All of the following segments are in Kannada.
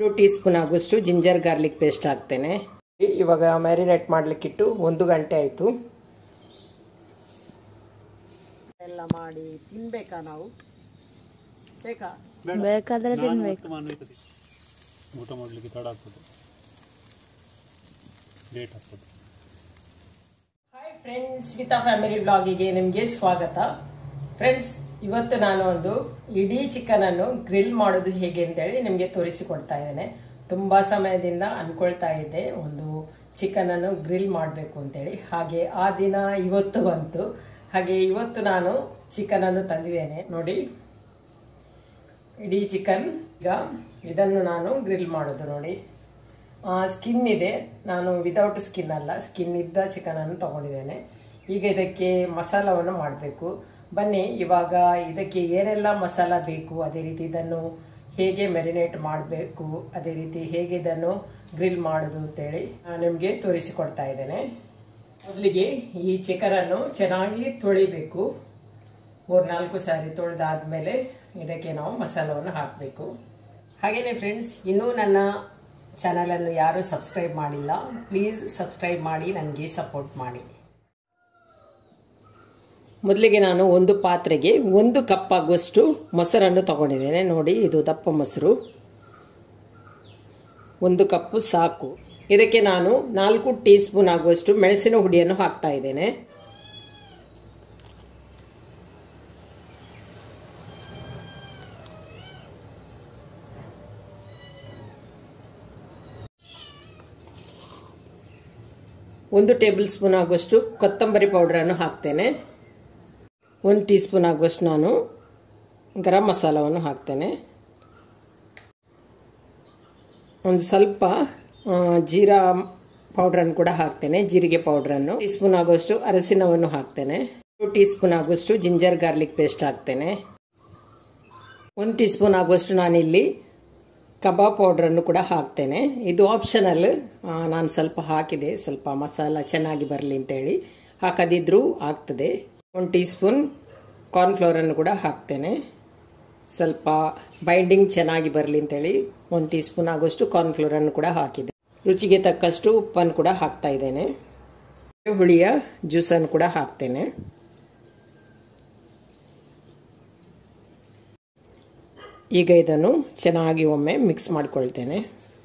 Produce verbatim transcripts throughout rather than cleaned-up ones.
ಟೂ ಟೀ ಸ್ಪೂನ್ ಆಗುವಷ್ಟು ಜಿಂಜರ್ ಗಾರ್ಲಿಕ್ ಪೇಸ್ಟ್ ಹಾಕ್ತೇನೆ. ಇವಾಗ ಮ್ಯಾರಿನೇಟ್ ಮಾಡಲಿಕ್ಕಿಟ್ಟು ಒಂದು ಗಂಟೆ ಆಯಿತು. ಎಲ್ಲ ಮಾಡಿ ತಿನ್ಬೇಕಾ ನಾವು? ಬೇಕಾ? ಬೇಕಾದ್ರೆ ತಿನ್ಬೇಕು. ಊಟ ಮಾಡಲಿಕ್ಕೆ ತಡ ಆಗ್ತದೆ, ಲೇಟ್ ಆಗ್ತದೆ. ಹಾಯ್ ಫ್ರೆಂಡ್ಸ್, ಗೀತಾ ಫ್ಯಾಮಿಲಿ ಬ್ಲಾಗಿಗೆ ನಿಮಗೆ ಸ್ವಾಗತ. ಫ್ರೆಂಡ್ಸ್, ಇವತ್ತು ನಾನು ಒಂದು ಇಡೀ ಚಿಕನ್ ಅನ್ನು ಗ್ರಿಲ್ ಮಾಡೋದು ಹೇಗೆ ಅಂತೇಳಿ ನಿಮಗೆ ತೋರಿಸಿಕೊಡ್ತಾ ಇದ್ದೇನೆ. ತುಂಬಾ ಸಮಯದಿಂದ ಅನ್ಕೊಳ್ತಾ ಇದ್ದೆ ಒಂದು ಚಿಕನ್ ಅನ್ನು ಗ್ರಿಲ್ ಮಾಡಬೇಕು ಅಂತೇಳಿ. ಹಾಗೆ ಆ ದಿನ ಇವತ್ತು ಬಂತು. ಹಾಗೆ ಇವತ್ತು ನಾನು ಚಿಕನ್ ಅನ್ನು ತಂದಿದ್ದೇನೆ. ನೋಡಿ, ಇಡೀ ಚಿಕನ್. ಈಗ ಇದನ್ನು ನಾನು ಗ್ರಿಲ್ ಮಾಡೋದು. ನೋಡಿ, ಸ್ಕಿನ್ ಇದೆ, ನಾನು ವಿತೌಟ್ ಸ್ಕಿನ್ ಅಲ್ಲ, ಸ್ಕಿನ್ ಇದ್ದ ಚಿಕನ್ ಅನ್ನು ತಗೊಂಡಿದ್ದೇನೆ. ಈಗ ಇದಕ್ಕೆ ಮಸಾಲವನ್ನು ಮಾಡಬೇಕು. ಬನ್ನಿ, ಇವಾಗ ಇದಕ್ಕೆ ಏನೆಲ್ಲ ಮಸಾಲ ಬೇಕು, ಅದೇ ರೀತಿ ಇದನ್ನು ಹೇಗೆ ಮ್ಯಾರಿನೇಟ್ ಮಾಡಬೇಕು, ಅದೇ ರೀತಿ ಹೇಗೆ ಇದನ್ನು ಗ್ರಿಲ್ ಮಾಡೋದು ಅಂತೇಳಿ ನಿಮಗೆ ತೋರಿಸಿಕೊಡ್ತಾ ಇದ್ದೇನೆ. ಮೊದಲಿಗೆ ಈ ಚಿಕನ್ ಅನ್ನು ಚೆನ್ನಾಗಿ ತೊಳಿಬೇಕು. ಮೂರ್ನಾಲ್ಕು ಸಾರಿ ತೊಳೆದಾದ್ಮೇಲೆ ಇದಕ್ಕೆ ನಾವು ಮಸಾಲವನ್ನು ಹಾಕಬೇಕು. ಹಾಗೇನೆ ಫ್ರೆಂಡ್ಸ್, ಇನ್ನೂ ನನ್ನ ಚಾನಲ್ ಅನ್ನು ಯಾರು ಸಬ್ಸ್ಕ್ರೈಬ್ ಮಾಡಿಲ್ಲ, ಪ್ಲೀಸ್ ಸಬ್ಸ್ಕ್ರೈಬ್ ಮಾಡಿ ನನಗೆ ಸಪೋರ್ಟ್ ಮಾಡಿ. ಮೊದಲಿಗೆ ನಾನು ಒಂದು ಪಾತ್ರೆಗೆ ಒಂದು ಕಪ್ ಆಗುವಷ್ಟು ಮೊಸರನ್ನು ತಗೊಂಡಿದ್ದೇನೆ. ನೋಡಿ, ಇದು ದಪ್ಪ ಮೊಸರು, ಒಂದು ಕಪ್ಪು ಸಾಕು. ಇದಕ್ಕೆ ನಾನು ನಾಲ್ಕು ಟೀ ಸ್ಪೂನ್ ಆಗುವಷ್ಟು ಮೆಣಸಿನ ಹುಡಿಯನ್ನು ಹಾಕ್ತಾ ಇದ್ದೇನೆ. ಒಂದು ಟೇಬಲ್ ಸ್ಪೂನ್ ಆಗುವಷ್ಟು ಕೊತ್ತಂಬರಿ ಪೌಡರನ್ನು ಹಾಕ್ತೇನೆ. ಒಂದು ಟೀ ಸ್ಪೂನ್ ಆಗುವಷ್ಟು ನಾನು ಗರಂ ಮಸಾಲವನ್ನು ಹಾಕ್ತೇನೆ. ಒಂದು ಸ್ವಲ್ಪ ಜೀರಾ ಪೌಡ್ರನ್ನು ಕೂಡ ಹಾಕ್ತೇನೆ, ಜೀರಿಗೆ ಪೌಡ್ರನ್ನು. ಟೀ ಸ್ಪೂನ್ ಆಗುವಷ್ಟು ಅರಸಿನವನ್ನು ಹಾಕ್ತೇನೆ. ಟೂ ಟೀ ಸ್ಪೂನ್ ಆಗುವಷ್ಟು ಜಿಂಜರ್ ಗಾರ್ಲಿಕ್ ಪೇಸ್ಟ್ ಹಾಕ್ತೇನೆ. ಒಂದು ಟೀ ಸ್ಪೂನ್ ಆಗುವಷ್ಟು ನಾನಿಲ್ಲಿ ಕಬಾಬ್ ಪೌಡ್ರನ್ನು ಕೂಡ ಹಾಕ್ತೇನೆ. ಇದು ಆಪ್ಷನಲ್, ನಾನು ಸ್ವಲ್ಪ ಹಾಕಿದೆ, ಸ್ವಲ್ಪ ಮಸಾಲ ಚೆನ್ನಾಗಿ ಬರಲಿ ಅಂತೇಳಿ. ಹಾಕದಿದ್ರೂ ಆಗ್ತದೆ. ಒಂದು ಟೀ ಸ್ಪೂನ್ ಕಾರ್ನ್ಫ್ಲವರನ್ನು ಕೂಡ ಹಾಕ್ತೇನೆ, ಸ್ವಲ್ಪ ಬೈಂಡಿಂಗ್ ಚೆನ್ನಾಗಿ ಬರಲಿ ಅಂತೇಳಿ. ಒಂದು ಟೀ ಸ್ಪೂನ್ ಆಗುವಷ್ಟು ಕಾರ್ನ್ಫ್ಲವರನ್ನು ಕೂಡ ಹಾಕಿದೆ. ರುಚಿಗೆ ತಕ್ಕಷ್ಟು ಉಪ್ಪನ್ನು ಕೂಡ ಹಾಕ್ತಾ ಇದ್ದೇನೆ. ಹುಳಿಯ ಜ್ಯೂಸನ್ನು ಕೂಡ ಹಾಕ್ತೇನೆ. ಈಗ ಇದನ್ನು ಚೆನ್ನಾಗಿ ಒಮ್ಮೆ ಮಿಕ್ಸ್ ಮಾಡಿಕೊಳ್ತೇನೆ.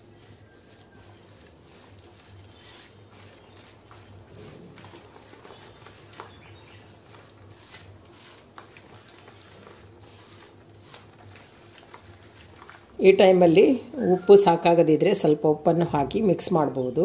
ಈ ಟೈಮಲ್ಲಿ ಉಪ್ಪು ಸಾಕಾಗದಿದ್ರೆ ಸ್ವಲ್ಪ ಉಪ್ಪನ್ನು ಹಾಕಿ ಮಿಕ್ಸ್ ಮಾಡಬಹುದು.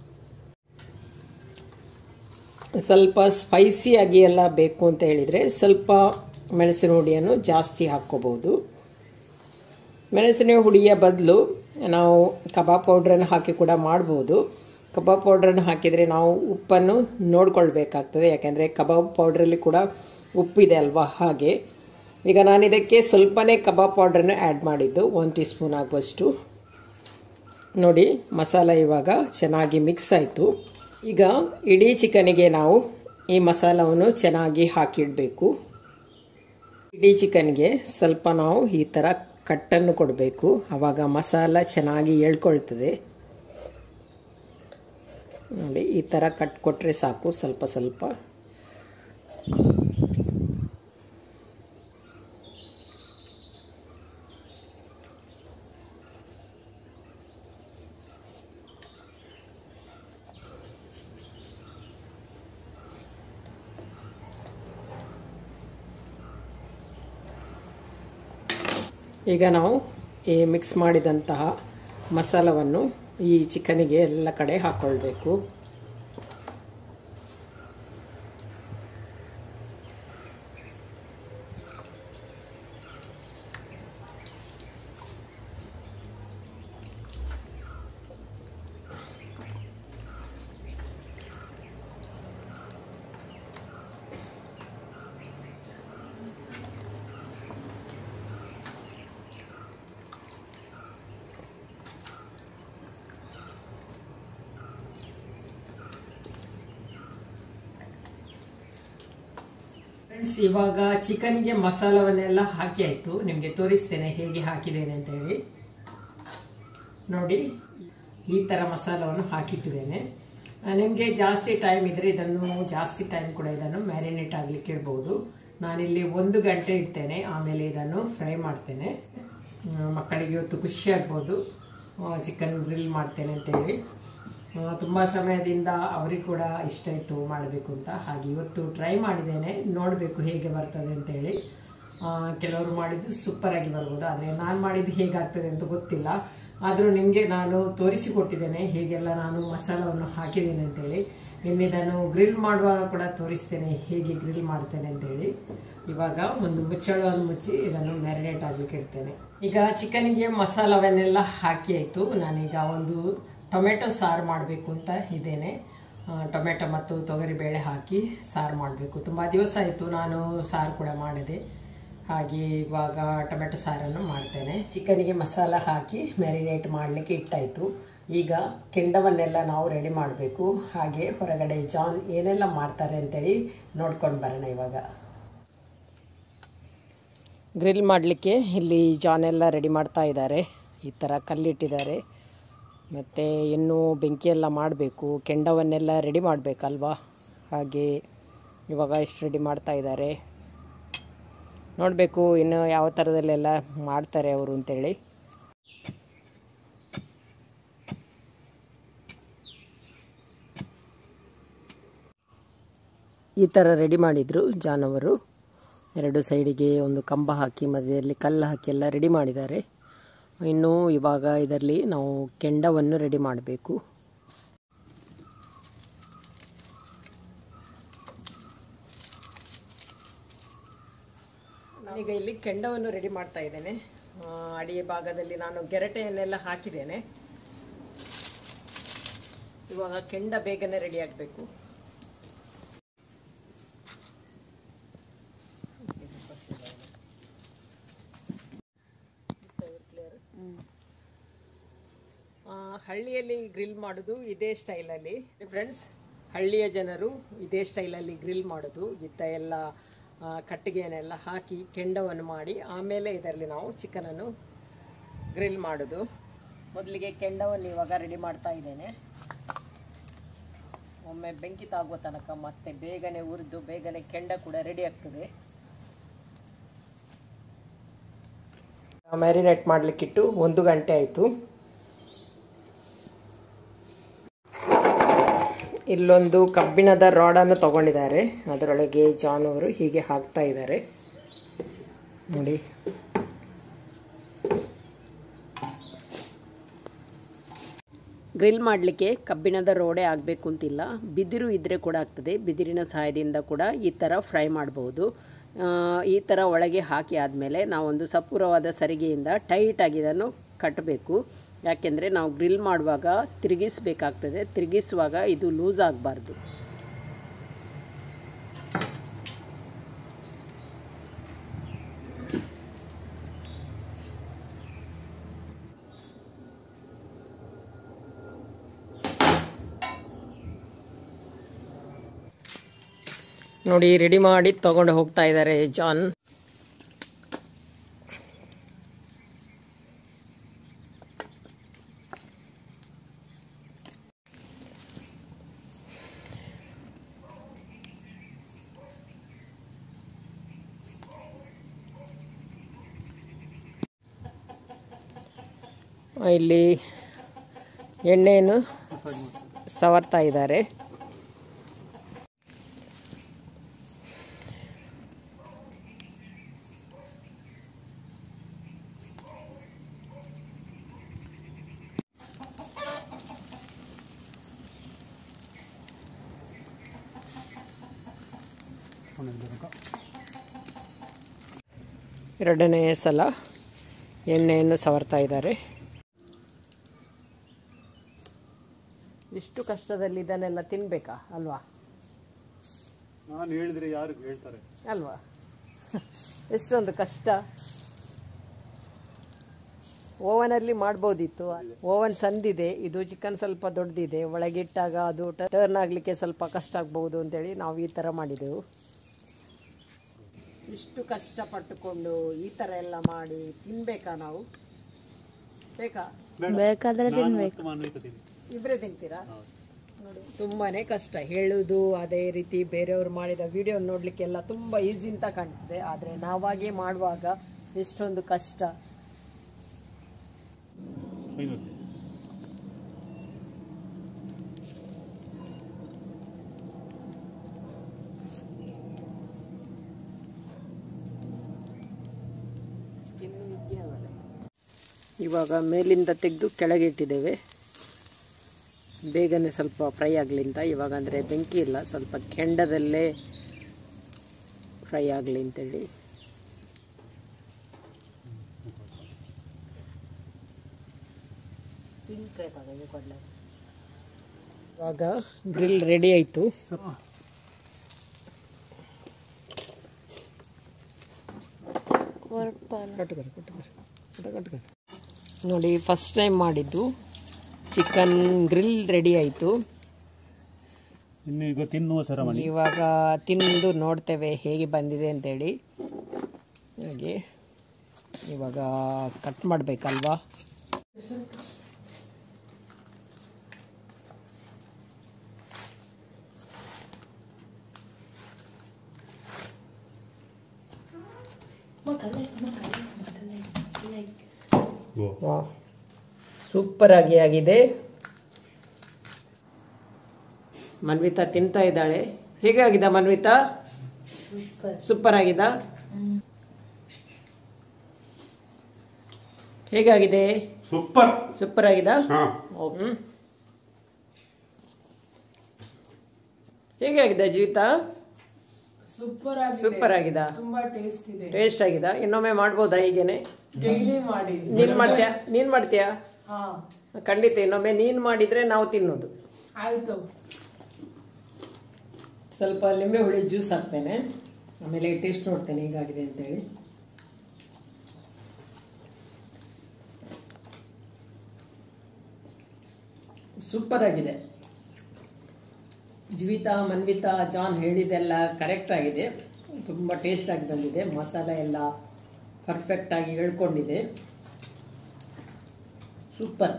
ಸ್ವಲ್ಪ ಸ್ಪೈಸಿಯಾಗಿ ಎಲ್ಲ ಬೇಕು ಅಂತ ಹೇಳಿದರೆ ಸ್ವಲ್ಪ ಮೆಣಸಿನ ಹುಡಿಯನ್ನು ಜಾಸ್ತಿ ಹಾಕ್ಕೋಬಹುದು. ಮೆಣಸಿನ ಹುಡಿಯ ಬದಲು ನಾವು ಕಬಾಬ್ ಪೌಡ್ರನ್ನು ಹಾಕಿ ಕೂಡ ಮಾಡ್ಬೋದು. ಕಬಾಬ್ ಪೌಡ್ರನ್ನು ಹಾಕಿದರೆ ನಾವು ಉಪ್ಪನ್ನು ನೋಡ್ಕೊಳ್ಬೇಕಾಗ್ತದೆ, ಯಾಕೆಂದರೆ ಕಬಾಬ್ ಪೌಡ್ರಲ್ಲಿ ಕೂಡ ಉಪ್ಪಿದೆ ಅಲ್ವಾ. ಹಾಗೆ ಈಗ ನಾನು ಇದಕ್ಕೆ ಸ್ವಲ್ಪನೇ ಕಬಾಬ್ ಪೌಡ್ರನ್ನು ಆ್ಯಡ್ ಮಾಡಿದ್ದು, ಒಂದು ಟೀ ಸ್ಪೂನ್ ಆಗುವಷ್ಟು. ನೋಡಿ, ಮಸಾಲ ಇವಾಗ ಚೆನ್ನಾಗಿ ಮಿಕ್ಸ್ ಆಯಿತು. ಈಗ ಇಡೀ ಚಿಕನಿಗೆ ನಾವು ಈ ಮಸಾಲವನ್ನು ಚೆನ್ನಾಗಿ ಹಾಕಿಡಬೇಕು. ಇಡೀ ಚಿಕನ್ಗೆ ಸ್ವಲ್ಪ ನಾವು ಈ ಥರ ಕಟ್ಟನ್ನು ಕೊಡಬೇಕು, ಆವಾಗ ಮಸಾಲ ಚೆನ್ನಾಗಿ ಎಳ್ಕೊಳ್ತದೆ. ನೋಡಿ, ಈ ಥರ ಕಟ್ ಕೊಟ್ಟರೆ ಸಾಕು, ಸ್ವಲ್ಪ ಸ್ವಲ್ಪ. ಈಗ ನಾವು ಈ ಮಿಕ್ಸ್ ಮಾಡಿದಂತಹ ಮಸಾಲವನ್ನು ಈ ಚಿಕನಿಗೆ ಎಲ್ಲ ಕಡೆ ಹಾಕ್ಕೊಳ್ಬೇಕು. ಫ್ರೆಂಡ್ಸ್, ಇವಾಗ ಚಿಕನ್ಗೆ ಮಸಾಲವನ್ನೆಲ್ಲ ಹಾಕಿ ಆಯ್ತು. ನಿಮಗೆ ತೋರಿಸ್ತೇನೆ ಹೇಗೆ ಹಾಕಿದ್ದೇನೆ ಅಂತ ಹೇಳಿ. ನೋಡಿ ಈ ಥರ ಮಸಾಲವನ್ನು ಹಾಕಿಟ್ಟಿದ್ದೇನೆ. ನಿಮಗೆ ಜಾಸ್ತಿ ಟೈಮ್ ಇದ್ದರೆ ಇದನ್ನು ಜಾಸ್ತಿ ಟೈಮ್ ಕೂಡ ಇದನ್ನು ಮ್ಯಾರಿನೇಟ್ ಆಗಲಿಕ್ಕೆ ಇಡ್ಬೋದು. ನಾನಿಲ್ಲಿ ಒಂದು ಗಂಟೆ ಇಡ್ತೇನೆ, ಆಮೇಲೆ ಇದನ್ನು ಫ್ರೈ ಮಾಡ್ತೇನೆ. ಮಕ್ಕಳಿಗೆ ಇವತ್ತು ಖುಷಿ ಆಗ್ಬೋದು ಚಿಕನ್ ಗ್ರಿಲ್ ಮಾಡ್ತೇನೆ ಅಂತೇಳಿ. ತುಂಬ ಸಮಯದಿಂದ ಅವರಿಗೆ ಕೂಡ ಇಷ್ಟ ಇತ್ತು ಮಾಡಬೇಕು ಅಂತ, ಹಾಗೆ ಇವತ್ತು ಟ್ರೈ ಮಾಡಿದ್ದೇನೆ. ನೋಡಬೇಕು ಹೇಗೆ ಬರ್ತದೆ ಅಂತೇಳಿ. ಕೆಲವರು ಮಾಡಿದ್ದು ಸೂಪರಾಗಿ ಬರ್ಬೋದು, ಆದರೆ ನಾನು ಮಾಡಿದ್ದು ಹೇಗಾಗ್ತದೆ ಅಂತ ಗೊತ್ತಿಲ್ಲ. ಆದರೂ ನಿಮಗೆ ನಾನು ತೋರಿಸಿಕೊಟ್ಟಿದ್ದೇನೆ ಹೇಗೆಲ್ಲ ನಾನು ಮಸಾಲವನ್ನು ಹಾಕಿದ್ದೇನೆ ಅಂತೇಳಿ. ಇನ್ನಿದನ್ನು ಗ್ರಿಲ್ ಮಾಡುವಾಗ ಕೂಡ ತೋರಿಸ್ತೇನೆ ಹೇಗೆ ಗ್ರಿಲ್ ಮಾಡ್ತೇನೆ ಅಂತೇಳಿ. ಇವಾಗ ಒಂದು ಮುಚ್ಚಳವನ್ನು ಮುಚ್ಚಿ ಇದನ್ನು ಮ್ಯಾರಿನೇಟ್ ಆಗಲಿಕ್ಕೆ ಇಡ್ತೇನೆ. ಈಗ ಚಿಕನ್ಗೆ ಮಸಾಲವನ್ನೆಲ್ಲ ಹಾಕಿ ಆಯಿತು. ನಾನೀಗ ಒಂದು ಟೊಮೆಟೊ ಸಾರು ಮಾಡಬೇಕು ಅಂತ ಇದ್ದೇನೆ. ಟೊಮೆಟೊ ಮತ್ತು ತೊಗರಿಬೇಳೆ ಹಾಕಿ ಸಾರು ಮಾಡಬೇಕು. ತುಂಬ ದಿವಸ ಆಯಿತು ನಾನು ಸಾರು ಕೂಡ ಮಾಡಿದೆ, ಹಾಗೆ ಇವಾಗ ಟೊಮೆಟೊ ಸಾರನ್ನು ಮಾಡ್ತೇನೆ. ಚಿಕನಿಗೆ ಮಸಾಲ ಹಾಕಿ ಮ್ಯಾರಿನೇಟ್ ಮಾಡಲಿಕ್ಕೆ ಇಟ್ಟಾಯಿತು. ಈಗ ಕೆಂಡವನ್ನೆಲ್ಲ ನಾವು ರೆಡಿ ಮಾಡಬೇಕು. ಹಾಗೆ ಹೊರಗಡೆ ಜಾನ್ ಏನೆಲ್ಲ ಮಾಡ್ತಾರೆ ಅಂತೇಳಿ ನೋಡ್ಕೊಂಡು ಬರೋಣ. ಇವಾಗ ಗ್ರಿಲ್ ಮಾಡಲಿಕ್ಕೆ ಇಲ್ಲಿ ಜಾನ್ ಎಲ್ಲ ರೆಡಿ ಮಾಡ್ತಾ ಇದ್ದಾರೆ. ಈ ಥರ ಕಲ್ಲಿಟ್ಟಿದ್ದಾರೆ. ಮತ್ತು ಇನ್ನೂ ಬೆಂಕಿಯೆಲ್ಲ ಮಾಡಬೇಕು, ಕೆಂಡವನ್ನೆಲ್ಲ ರೆಡಿ ಮಾಡಬೇಕಲ್ವಾ. ಹಾಗೆ ಇವಾಗ ಎಷ್ಟು ರೆಡಿ ಮಾಡ್ತಾ ಇದ್ದಾರೆ ನೋಡಬೇಕು, ಇನ್ನು ಯಾವ ಥರದಲ್ಲೆಲ್ಲ ಮಾಡ್ತಾರೆ ಅವರು ಅಂತೇಳಿ. ಈ ಥರ ರೆಡಿ ಮಾಡಿದರು ಜಾನವರು. ಎರಡು ಸೈಡಿಗೆ ಒಂದು ಕಂಬ ಹಾಕಿ ಮಧ್ಯದಲ್ಲಿ ಕಲ್ಲು ಹಾಕಿ ಎಲ್ಲ ರೆಡಿ ಮಾಡಿದ್ದಾರೆ. ಇನ್ನು ಇವಾಗ ಇದರಲ್ಲಿ ನಾವು ಕೆಂಡವನ್ನು ರೆಡಿ ಮಾಡಬೇಕು. ನಾನೀಗ ಇಲ್ಲಿ ಕೆಂಡವನ್ನು ರೆಡಿ ಮಾಡ್ತಾ ಇದ್ದೇನೆ. ಅಡಿಯ ಭಾಗದಲ್ಲಿ ನಾನು ಗೆರಟೆಯನ್ನೆಲ್ಲ ಹಾಕಿದ್ದೇನೆ. ಇವಾಗ ಕೆಂಡ ಬೇಗನೆ ರೆಡಿ ಆಗಬೇಕು. ಹಳ್ಳಿಯಲ್ಲಿ ಗ್ರಿಲ್ ಮಾಡೋದು ಇದೇ ಸ್ಟೈಲಲ್ಲಿ ಫ್ರೆಂಡ್ಸ್. ಹಳ್ಳಿಯ ಜನರು ಇದೇ ಸ್ಟೈಲಲ್ಲಿ ಗ್ರಿಲ್ ಮಾಡೋದು. ಇತ್ತ ಎಲ್ಲ ಕಟ್ಟಿಗೆಯನ್ನೆಲ್ಲ ಹಾಕಿ ಕೆಂಡವನ್ನು ಮಾಡಿ ಆಮೇಲೆ ಇದರಲ್ಲಿ ನಾವು ಚಿಕನನ್ನು ಗ್ರಿಲ್ ಮಾಡೋದು. ಮೊದಲಿಗೆ ಕೆಂಡವನ್ನು ಇವಾಗ ರೆಡಿ ಮಾಡ್ತಾ ಇದ್ದೇನೆ. ಒಮ್ಮೆ ಬೆಂಕಿ ತಾಗುವ ತನಕ ಮತ್ತೆ ಬೇಗನೆ ಹುರಿದು ಬೇಗನೆ ಕೆಂಡ ಕೂಡ ರೆಡಿ ಆಗ್ತದೆ. ಮ್ಯಾರಿನೇಟ್ ಮಾಡಲಿಕ್ಕಿಟ್ಟು ಒಂದು ಗಂಟೆ ಆಯಿತು. ಇಲ್ಲೊಂದು ಕಬ್ಬಿಣದ ರಾಡನ್ನು ತಗೊಂಡಿದ್ದಾರೆ. ಅದರೊಳಗೆ ಜಾನ್ ಅವರು ಹೀಗೆ ಹಾಕ್ತಾ ಇದ್ದಾರೆ ನೋಡಿ. ಗ್ರಿಲ್ ಮಾಡಲಿಕ್ಕೆ ಕಬ್ಬಿಣದ ರೋಡೆ ಆಗಬೇಕು ಅಂತಿಲ್ಲ, ಬಿದಿರು ಇದ್ದರೆ ಕೂಡ ಆಗ್ತದೆ. ಬಿದಿರಿನ ಸಹಾಯದಿಂದ ಕೂಡ ಈ ಥರ ಫ್ರೈ ಮಾಡ್ಬೋದು. ಈ ಥರ ಒಳಗೆ ಹಾಕಿ ಆದಮೇಲೆ ನಾವೊಂದು ಸಪೂರವಾದ ಸರಿಗೆಯಿಂದ ಟೈಟಾಗಿ ಇದನ್ನು ಕಟ್ಟಬೇಕು. ಯಾಕೆಂದರೆ ನಾವು ಗ್ರಿಲ್ ಮಾಡುವಾಗ ತಿರುಗಿಸಬೇಕಾಗ್ತದೆ. ತಿರುಗಿಸುವಾಗ ಇದು ಲೂಸ್ ಆಗಬಾರ್ದು. ನೋಡಿ ರೆಡಿ ಮಾಡಿ ತಗೊಂಡು ಹೋಗ್ತಾ ಇದ್ದಾರೆ ಜಾನ್. ಇಲ್ಲಿ ಎಣ್ಣೆಯನ್ನು ಸವರ್ತಾ ಇದ್ದಾರೆ. ಎರಡನೇ ಸಲ ಎಣ್ಣೆಯನ್ನು ಸವರ್ತಾ ಇದ್ದಾರೆ. ಇಷ್ಟು ಕಷ್ಟದಲ್ಲಿ ಇದನ್ನೆಲ್ಲ ತಿನ್ಬೇಕಾ ಅಲ್ವಾ? ನಾನು ಹೇಳಿದ್ರೆ ಯಾರು ಹೇಳ್ತಾರೆ ಅಲ್ವಾ? ಎಷ್ಟೊಂದು ಕಷ್ಟ. ಓವನಲ್ಲಿ ಮಾಡ್ಬೋದಿತ್ತು. ಓವನ್ ಸಂದಿದೆ, ಇದು ಚಿಕನ್ ಸ್ವಲ್ಪ ದೊಡ್ಡದಿದೆ, ಒಳಗಿಟ್ಟಾಗ ಅದು ಟರ್ನ್ ಆಗಲಿಕ್ಕೆ ಸ್ವಲ್ಪ ಕಷ್ಟ ಆಗ್ಬಹುದು ಅಂತೇಳಿ ನಾವು ಈ ಥರ ಮಾಡಿದೆವು. ಇಷ್ಟು ಕಷ್ಟಪಟ್ಟುಕೊಂಡು ಈ ಥರ ಎಲ್ಲ ಮಾಡಿ ತಿನ್ಬೇಕಾ ನಾವು? ಬೇಕಾ? ಬೇಕಾದ್ರೆ ನಾನು ತಿನ್ಬೇಕು. ಮತ್ತು ಮಾನ್ವಿತ ತಿಂದು. ಇಬ್ಬರೇ ತಿಂತೀರಾ? ನೋಡಿ ತುಂಬಾನೇ ಕಷ್ಟ ಹೇಳುವುದು. ಅದೇ ರೀತಿ ಬೇರೆಯವರು ಮಾಡಿದ ವಿಡಿಯೋ ನೋಡ್ಲಿಕ್ಕೆಲ್ಲ ತುಂಬಾ ಈಸಿ ಅಂತ ಕಾಣ್ತದೆ, ಆದ್ರೆ ನಾವಾಗೇ ಮಾಡುವಾಗ ಎಷ್ಟೊಂದು ಕಷ್ಟ. ಐನೂರು. ಇವಾಗ ಮೇಲಿಂದ ತೆಗೆದು ಕೆಳಗೆ ಇಟ್ಟಿದ್ದೇವೆ, ಬೇಗನೆ ಸ್ವಲ್ಪ ಫ್ರೈ ಆಗಲಿ ಅಂತ. ಇವಾಗ ಅಂದರೆ ಬೆಂಕಿ ಇಲ್ಲ, ಸ್ವಲ್ಪ ಕೆಂಡದಲ್ಲೇ ಫ್ರೈ ಆಗಲಿ ಅಂತೇಳಿ. ಇವಾಗ ಗ್ರಿಲ್ ರೆಡಿ ಆಯಿತು. ನೋಡಿ ಫಸ್ಟ್ ಟೈಮ್ ಮಾಡಿದ್ದು ಚಿಕನ್ ಗ್ರಿಲ್ ರೆಡಿ ಆಯಿತು. ಇನ್ನು ಈಗ ತಿನ್ನುವ ಸರಮಣಿ. ಇವಾಗ ತಿಂದು ನೋಡ್ತೇವೆ ಹೇಗೆ ಬಂದಿದೆ ಅಂತೇಳಿ. ಹಾಗೆ ಇವಾಗ ಕಟ್ ಮಾಡಬೇಕಲ್ವಾ. ಸೂಪರ್ ಆಗಿ ಆಗಿದೆ. ಮನ್ವಿತಾ ತಿಂತಾ ಇದ್ದಾಳೆ. ಹೇಗೆ ಆಗಿದ ಮನ್ವಿತಾ? ಸೂಪರ್ ಆಗಿದ. ಹೇಗಾಗಿದೆ? ಸೂಪರ್ ಸೂಪರ್ ಆಗಿದ. ಹೇಗೆ ಆಗಿದೆ ಜೀವಿತಾ? ಸೂಪರ್ ಆಗಿದೆ. ಸೂಪರ್ ಆಗಿದ. ತುಂಬಾ ಟೇಸ್ಟ್ ಇದೆ. ಟೇಸ್ಟ್ ಆಗಿದ. ಇನ್ನೊಮ್ಮೆ ಮಾಡ್ಬೋದಾ ಹೀಗೇನೆ? ಡೈಲಿ ಮಾಡಿ. ನೀನ್ ಮಾಡ್ತೀಯಾ? ನೀನ್ ಮಾಡ್ತೀಯಾ? ಹಾ ಖಂಡಿತ ಇನ್ನೊಮ್ಮೆ ನೀನ್ ಮಾಡಿದ್ರೆ ನಾವು ತಿನ್ನೋದು. ಆಯ್ತು. ಸ್ವಲ್ಪ ಲಿಂಬೆ ಹುಳಿ ಜ್ಯೂಸ್ ಹಾಕ್ತೇನೆ, ಆಮೇಲೆ ಟೇಸ್ಟ್ ನೋಡ್ತೇನೆ ಹೇಗಾಗಿದೆ ಅಂತೇಳಿ. ಸೂಪರ್ ಆಗಿದೆ. ಜೀವಿತಾ, ಮನ್ವಿತಾ, ಜಾನ್ ಹೇಳಿದೆಲ್ಲ ಕರೆಕ್ಟ್ ಆಗಿದೆ. ತುಂಬ ಟೇಸ್ಟ್ ಆಗಿ ಬಂದಿದೆ. ಮಸಾಲೆ ಎಲ್ಲ ಪರ್ಫೆಕ್ಟ್ ಆಗಿ ಹೇಳ್ಕೊಂಡಿದೆ. ಸೂಪರ್.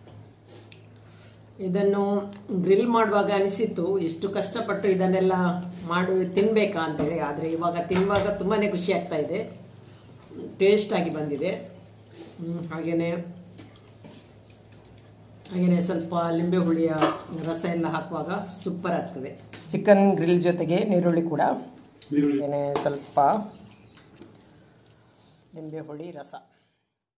ಇದನ್ನು ಗ್ರಿಲ್ ಮಾಡುವಾಗ ಅನಿಸಿತ್ತು ಎಷ್ಟು ಕಷ್ಟಪಟ್ಟು ಇದನ್ನೆಲ್ಲ ಮಾಡಿ ತಿನ್ಬೇಕಾ ಅಂತೇಳಿ, ಆದರೆ ಇವಾಗ ತಿನ್ನುವಾಗ ತುಂಬಾನೇ ಖುಷಿ ಆಗ್ತಾ ಇದೆ. ಟೇಸ್ಟ್ ಆಗಿ ಬಂದಿದೆ. ಹಾಗೇನೆ ಹಾಗೇನೆ ಸ್ವಲ್ಪ ಲಿಂಬೆ ಹುಳಿಯ ರಸ ಎಲ್ಲ ಹಾಕುವಾಗ ಸೂಪರ್ ಆಗ್ತದೆ. ಚಿಕನ್ ಗ್ರಿಲ್ ಜೊತೆಗೆ ನೀರುಳ್ಳಿ ಕೂಡ, ಹಾಗೇನೆ ಸ್ವಲ್ಪ ಲಿಂಬೆ ಹುಳಿ ರಸ.